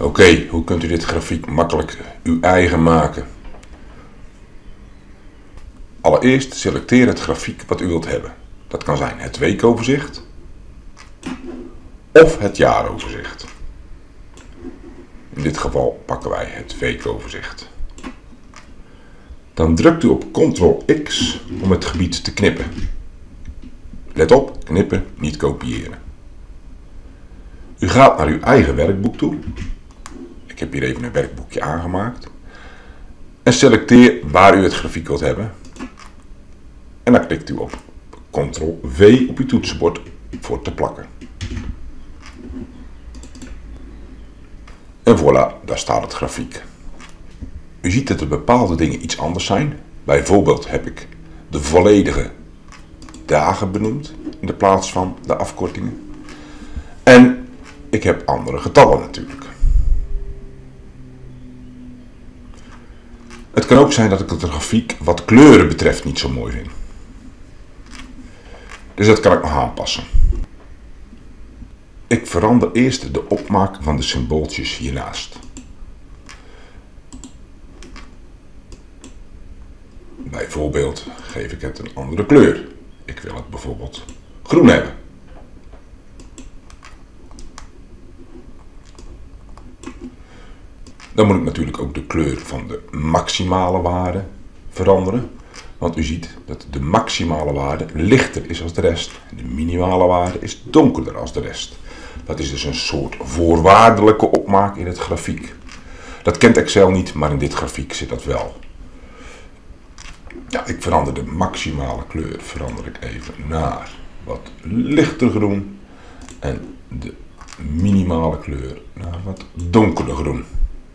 Oké, hoe kunt u dit grafiek makkelijk uw eigen maken? Allereerst selecteer het grafiek wat u wilt hebben. Dat kan zijn het weekoverzicht of het jaaroverzicht. In dit geval pakken wij het weekoverzicht. Dan drukt u op Ctrl+X om het gebied te knippen. Let op, knippen, niet kopiëren. U gaat naar uw eigen werkboek toe. Ik heb hier even een werkboekje aangemaakt. En selecteer waar u het grafiek wilt hebben. En dan klikt u op Ctrl+V op uw toetsenbord voor te plakken. En voilà, daar staat het grafiek. U ziet dat er bepaalde dingen iets anders zijn. Bijvoorbeeld heb ik de volledige dagen benoemd in de plaats van de afkortingen. En ik heb andere getallen natuurlijk. Het kan ook zijn dat ik het grafiek wat kleuren betreft niet zo mooi vind. Dus dat kan ik nog aanpassen. Ik verander eerst de opmaak van de symbooltjes hiernaast. Bijvoorbeeld geef ik het een andere kleur. Ik wil het bijvoorbeeld groen hebben. Dan moet ik natuurlijk ook de kleur van de maximale waarde veranderen. Want u ziet dat de maximale waarde lichter is als de rest. En de minimale waarde is donkerder als de rest. Dat is dus een soort voorwaardelijke opmaak in het grafiek. Dat kent Excel niet, maar in dit grafiek zit dat wel. Ja, ik verander de maximale kleur verander ik even naar wat lichter groen. En de minimale kleur naar wat donkerder groen.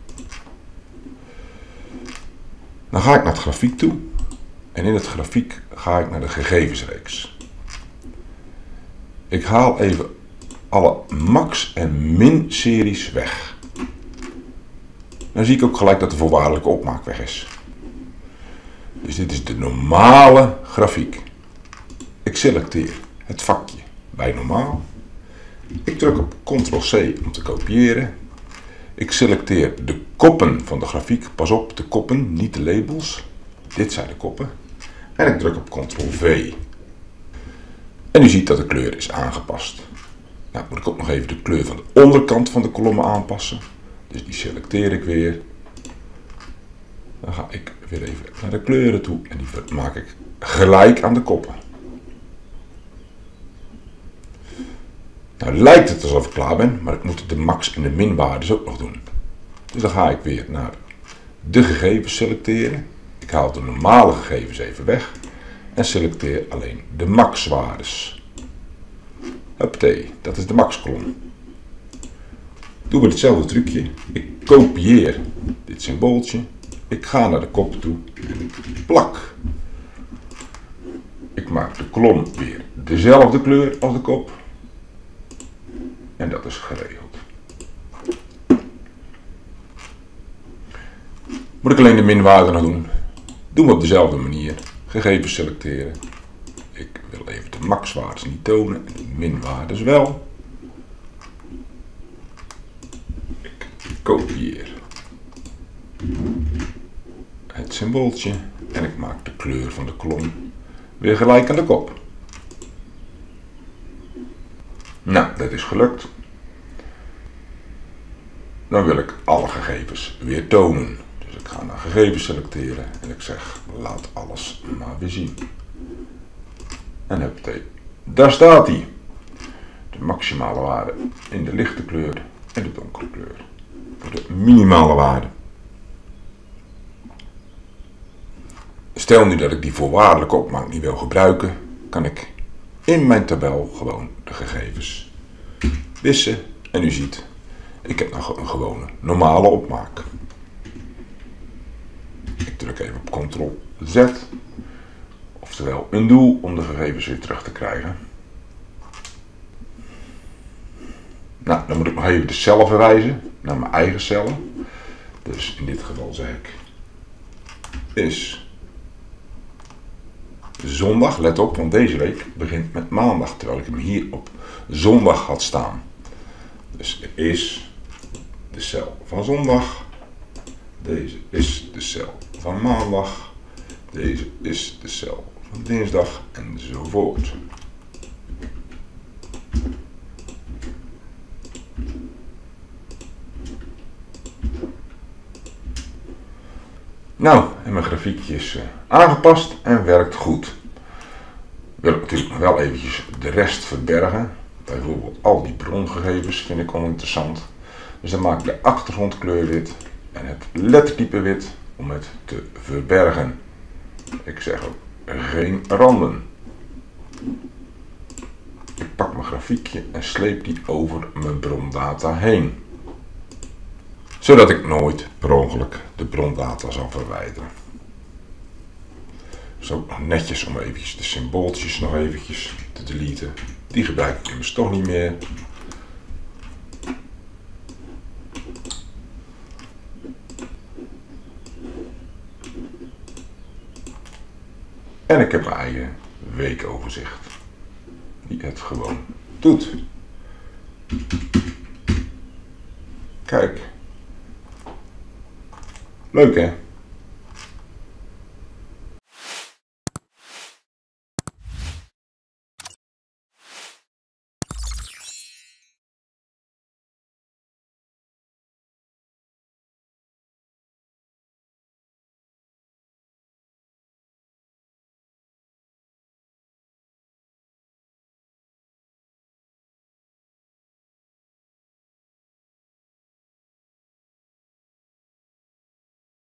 Dan ga ik naar het grafiek toe. En in het grafiek ga ik naar de gegevensreeks. Ik haal even alle max- en min-series weg. Dan zie ik ook gelijk dat de voorwaardelijke opmaak weg is. Dus dit is de normale grafiek. Ik selecteer het vakje bij normaal. Ik druk op Ctrl+C om te kopiëren. Ik selecteer de koppen van de grafiek. Pas op, de koppen, niet de labels. Dit zijn de koppen. En ik druk op Ctrl+V. En u ziet dat de kleur is aangepast. Nou, moet ik ook nog even de kleur van de onderkant van de kolommen aanpassen. Dus die selecteer ik weer. Dan ga ik weer even naar de kleuren toe. En die maak ik gelijk aan de koppen. Nou lijkt het alsof ik klaar ben, maar ik moet de max en de minwaardes ook nog doen. Dus dan ga ik weer naar de gegevens selecteren. Ik haal de normale gegevens even weg. En selecteer alleen de maxwaardes. Huppatee, dat is de maxkolom. Doen we hetzelfde trucje. Ik kopieer dit symbooltje. Ik ga naar de kop toe en ik plak. Ik maak de kolom weer dezelfde kleur als de kop. En dat is geregeld. Moet ik alleen de minwaarde nog doen. Doen we op dezelfde manier. Gegevens selecteren. Ik wil even de maxwaardes niet tonen en de minwaardes wel. Ik kopieer het symbooltje en ik maak de kleur van de kolom weer gelijk aan de kop. Nou, dat is gelukt. Dan wil ik alle gegevens weer tonen. Dus ik ga naar gegevens selecteren en ik zeg laat alles maar weer zien. En huppatee, daar staat hij. De maximale waarde in de lichte kleur en de donkere kleur. Voor de minimale waarde. Stel nu dat ik die voorwaardelijke opmaak niet wil gebruiken, kan ik in mijn tabel gewoon de gegevens wissen. En u ziet, ik heb nog een gewone normale opmaak. Ik druk even op Ctrl+Z, oftewel undo om de gegevens weer terug te krijgen. Nou, dan moet ik nog even de cellen verwijzen naar mijn eigen cellen. Dus in dit geval zeg ik is zondag, let op, want deze week begint met maandag, terwijl ik hem hier op zondag had staan. Dus is de cel van zondag. Deze is de cel van maandag. Deze is de cel van dinsdag enzovoort. Nou, en mijn grafiekje is aangepast en werkt goed. Wil ik natuurlijk nog wel eventjes de rest verbergen. Bijvoorbeeld al die brongegevens vind ik oninteressant. Dus dan maak ik de achtergrondkleur wit en het lettertype wit om het te verbergen. Ik zeg ook geen randen. Ik pak mijn grafiekje en sleep die over mijn brondata heen. Zodat ik nooit per ongeluk de brondata zal verwijderen. Zo netjes om eventjes de symbooltjes nog eventjes te deleten. Die gebruik ik immers toch niet meer. En ik heb mijn eigen weekoverzicht. Die het gewoon doet. Kijk. Leuk hè?